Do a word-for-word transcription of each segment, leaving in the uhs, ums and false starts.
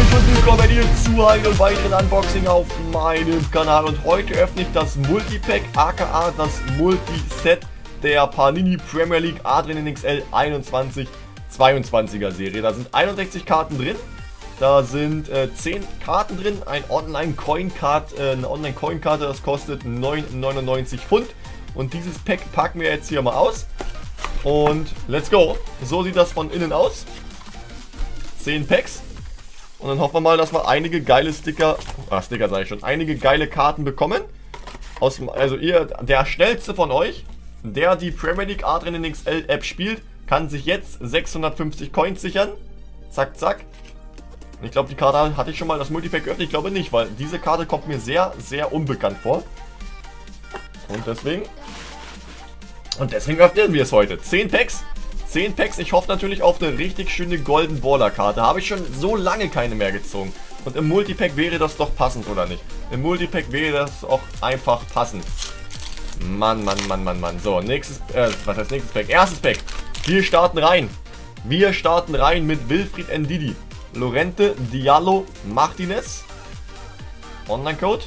und willkommen hier zu einem weiteren Unboxing auf meinem Kanal. Und heute öffne ich das Multipack, aka das Multiset der Panini Premier League Adrian X L einundzwanzig zweiundzwanziger Serie. Da sind einundsechzig Karten drin, da sind äh, zehn Karten drin, ein Online-Coin-Card, äh, eine Online-Coin-Karte, das kostet neun neunundneunzig Pfund. Und dieses Pack packen wir jetzt hier mal aus. Und let's go. So sieht das von innen aus. zehn Packs. Und dann hoffen wir mal, dass wir einige geile Sticker, ah, Sticker sage ich schon, einige geile Karten bekommen. Aus, also ihr, der schnellste von euch, der die Premier League Adrian X L App spielt, kann sich jetzt sechshundertfünfzig Coins sichern. Zack, zack. Ich glaube, die Karte hatte ich schon mal das Multipack geöffnet. Ich glaube nicht, weil diese Karte kommt mir sehr, sehr unbekannt vor. Und deswegen... Und deswegen öffnen wir es heute. zehn Packs. zehn Packs. Ich hoffe natürlich auf eine richtig schöne Golden Baller Karte. Habe ich schon so lange keine mehr gezogen. Und im Multipack wäre das doch passend, oder nicht? Im Multipack wäre das auch einfach passend. Mann, Mann, Mann, Mann, Mann. So, nächstes, äh, was heißt nächstes Pack? Erstes Pack. Wir starten rein. Wir starten rein mit Wilfried Ndidi, Lorente, Diallo, Martinez. Online-Code.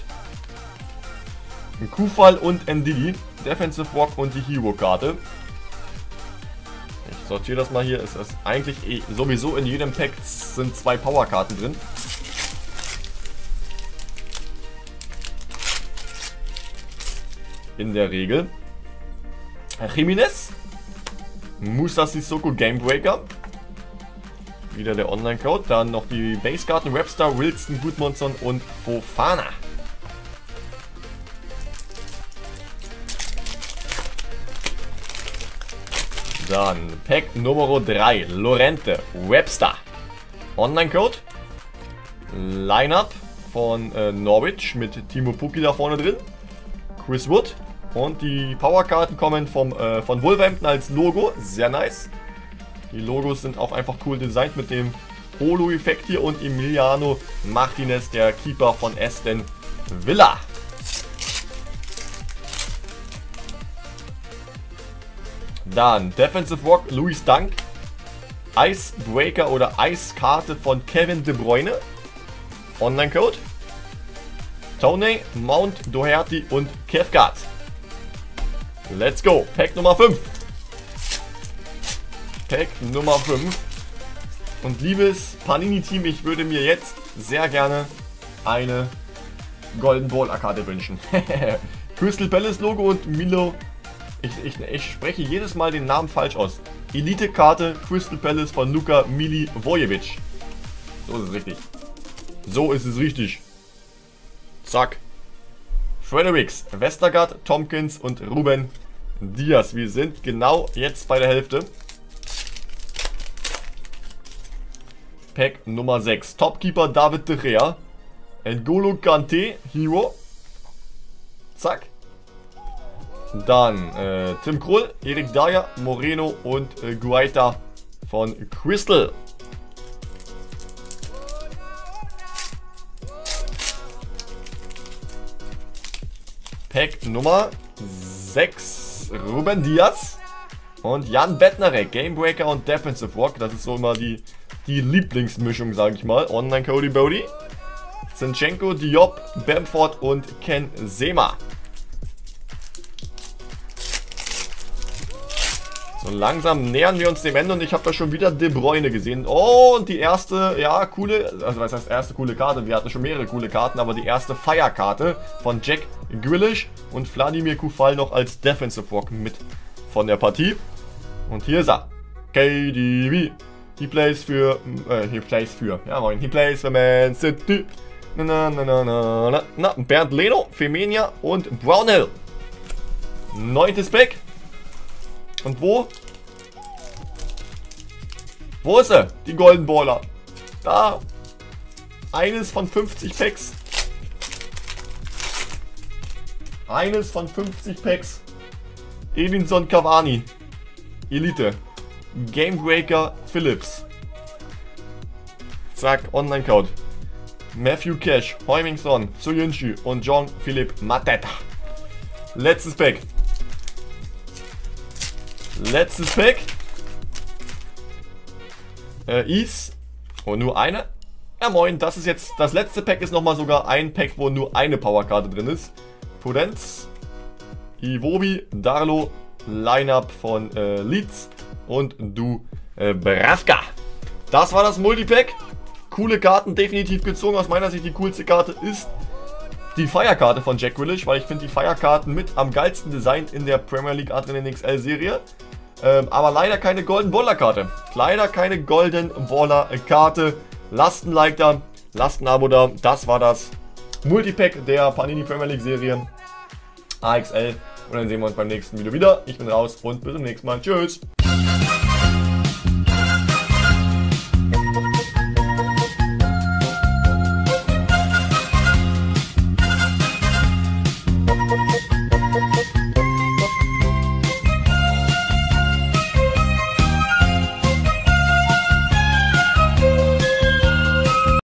Kufal und Ndidi. Defensive Rock und die Hero-Karte. Ich sortiere das mal hier. Es ist eigentlich eh, sowieso in jedem Pack sind zwei Power-Karten drin. In der Regel. Jimenez. Musa Sissoko Gamebreaker. Wieder der Online-Code. Dann noch die Base-Karten. Webster, Wilson, Gudmundsson und Fofana. Dann Pack Nummer drei. Lorente, Webster. Online-Code. Line-Up von äh, Norwich mit Timo Pukki da vorne drin. Chris Wood. Und die Powerkarten kommen vom, äh, von Wolverhampton als Logo. Sehr nice. Die Logos sind auch einfach cool designt mit dem Holo-Effekt hier. Und Emiliano Martinez, der Keeper von Aston Villa. Dann Defensive Rock, Louis Dunk. Icebreaker oder Eiskarte von Kevin De Bruyne. Online-Code. Tony, Mount, Doherty und Kevgard. Let's go. Pack Nummer fünf. Pack Nummer fünf. Und liebes Panini-Team, ich würde mir jetzt sehr gerne eine Golden Ball-Karte wünschen. Crystal Palace Logo und Milo. Ich, ich, ich spreche jedes Mal den Namen falsch aus. Elite-Karte Crystal Palace von Luka Milivojevic. So ist es richtig. So ist es richtig. Zack. Fredericks, Westergaard, Tompkins und Ruben Diaz. Wir sind genau jetzt bei der Hälfte. Pack Nummer sechs. Topkeeper David De Gea. N'Golo Kante, Hero. Zack. Dann äh, Tim Krul, Erik Dyer, Moreno und äh, Guaita von Crystal. Pack Nummer sechs, Ruben Diaz und Jan Bednarek, Gamebreaker und Defensive Rock. Das ist so immer die, die Lieblingsmischung, sage ich mal. Online Cody Bodie, Zinchenko, Diop, Bamford und Ken Sema. So langsam nähern wir uns dem Ende und ich habe da schon wieder De Bruyne gesehen. Oh, und die erste, ja, coole, also was heißt erste coole Karte? Wir hatten schon mehrere coole Karten, aber die erste Feierkarte von Jack Grealish und Wladimir Kufal noch als Defensive Rock mit von der Partie. Und hier ist er. K D B. He plays für, äh, he plays für, ja moin, he plays für Man City. Na, na, na, na, na, na, na. Bernd Leno, Femenia und Brownhill. Neuntes Pack. Und wo? Wo ist er? Die Golden Baller. Da. Eines von fünfzig Packs. Eines von fünfzig Packs. Edinson Cavani. Elite. Gamebreaker Phillips. Zack, Online-Code. Matthew Cash, Heumingson, Soyuncu und Jean-Philippe Mateta. Letztes Pack. Letztes Pack. Äh, Is. Oh, nur eine. Ja moin, das ist jetzt, das letzte Pack ist nochmal sogar ein Pack, wo nur eine Powerkarte drin ist. Pudenz, Iwobi, Darlo, Lineup von äh, Leeds und du äh, Bravka. Das war das Multipack. Coole Karten, definitiv gezogen. Aus meiner Sicht die coolste Karte ist die Feierkarte von Jack Grealish, weil ich finde die Feierkarten mit am geilsten designt in der Premier League Adrenaline X L Serie. Ähm, aber leider keine Golden Baller Karte. Leider keine Golden Baller Karte. Lasst ein Like da, lasst ein Abo da. Das war das Multipack der Panini Premier League Serie A X L. Und dann sehen wir uns beim nächsten Video wieder. Ich bin raus und bis zum nächsten Mal. Tschüss.